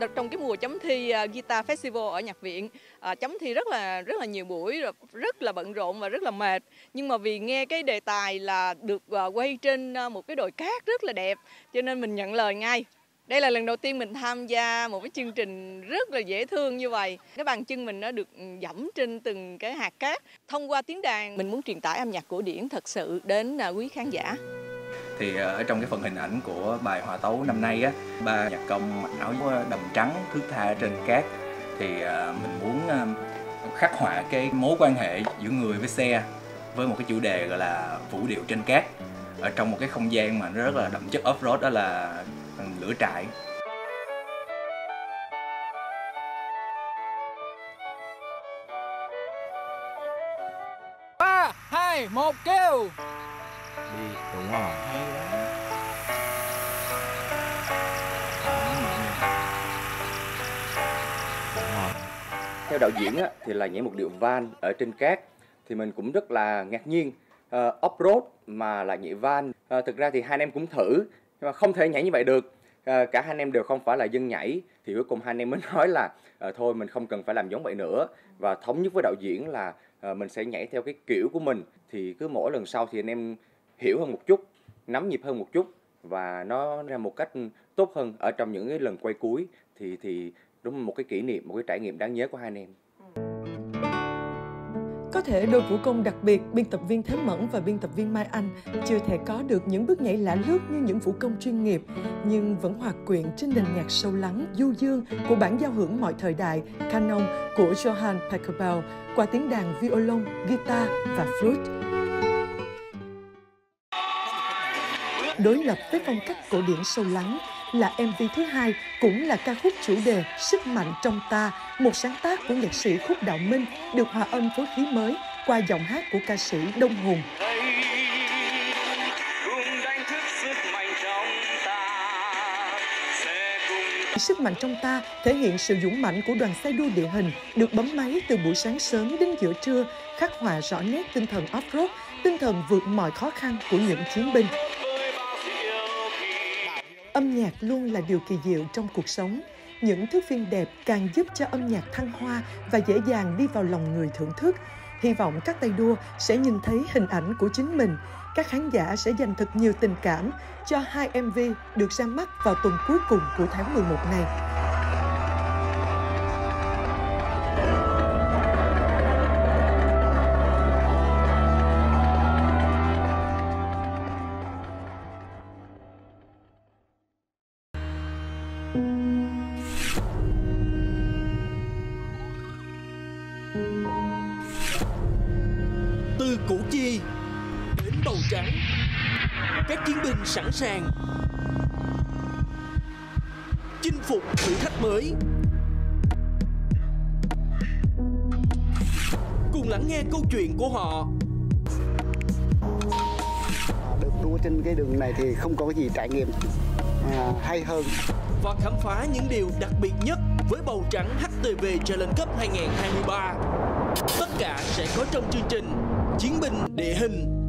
trong cái mùa chấm thi Guitar Festival ở nhạc viện, chấm thi rất là nhiều buổi, rất là bận rộn và rất là mệt. Nhưng mà vì nghe cái đề tài là được quay trên một cái đồi cát rất là đẹp, cho nên mình nhận lời ngay. Đây là lần đầu tiên mình tham gia một cái chương trình rất là dễ thương như vậy. Cái bàn chân mình nó được dẫm trên từng cái hạt cát. Thông qua tiếng đàn, mình muốn truyền tải âm nhạc cổ điển thật sự đến quý khán giả. Thì ở trong cái phần hình ảnh của bài hòa tấu năm nay á, ba nhạc công mặc áo đầm trắng thướt tha trên cát, thì mình muốn khắc họa cái mối quan hệ giữa người với xe với một cái chủ đề gọi là vũ điệu trên cát, ở trong một cái không gian mà nó rất là đậm chất off-road, đó là lửa trại. Ba, hai, một, kêu. Đi, đúng rồi. Theo đạo diễn á, thì là nhảy một điệu van ở trên cát, thì mình cũng rất là ngạc nhiên. Off-road mà lại nhảy van. Thực ra thì hai anh em cũng thử, nhưng mà không thể nhảy như vậy được. Cả hai anh em đều không phải là dân nhảy, thì cuối cùng hai anh em mới nói là thôi mình không cần phải làm giống vậy nữa, và thống nhất với đạo diễn là mình sẽ nhảy theo cái kiểu của mình. Thì cứ mỗi lần sau thì anh em hiểu hơn một chút, nắm nhịp hơn một chút, và nó ra một cách tốt hơn ở trong những cái lần quay cuối. Thì đúng là một cái kỷ niệm, một cái trải nghiệm đáng nhớ của hai anh em. Có thể đôi vũ công đặc biệt, biên tập viên Thế Mẫn và biên tập viên Mai Anh chưa thể có được những bước nhảy lạ lướt như những vũ công chuyên nghiệp, nhưng vẫn hòa quyện trên nền nhạc sâu lắng, du dương của bản giao hưởng mọi thời đại Canon của Johann Pachelbel qua tiếng đàn violon, guitar và flute. Đối lập với phong cách cổ điển sâu lắng là MV thứ hai, cũng là ca khúc chủ đề Sức mạnh trong ta, một sáng tác của nhạc sĩ Khúc Đạo Minh, được hòa âm phối khí mới qua giọng hát của ca sĩ Đông Hùng. Sức mạnh trong ta thể hiện sự dũng mãnh của đoàn xe đua địa hình, được bấm máy từ buổi sáng sớm đến giữa trưa, khắc họa rõ nét tinh thần off-road, tinh thần vượt mọi khó khăn của những chiến binh. Âm nhạc luôn là điều kỳ diệu trong cuộc sống. Những thước phim đẹp càng giúp cho âm nhạc thăng hoa và dễ dàng đi vào lòng người thưởng thức. Hy vọng các tay đua sẽ nhìn thấy hình ảnh của chính mình. Các khán giả sẽ dành thật nhiều tình cảm cho hai MV được ra mắt vào tuần cuối cùng của tháng 11 này. Từ Củ Chi đến Bầu Trắng, các chiến binh sẵn sàng chinh phục thử thách mới. Cùng lắng nghe câu chuyện của họ. Được đua trên cái đường này thì không có gì trải nghiệm hay hơn. Và khám phá những điều đặc biệt nhất với Bầu Trắng HTV Challenge Cup 2023. Tất cả sẽ có trong chương trình Chiến binh địa hình.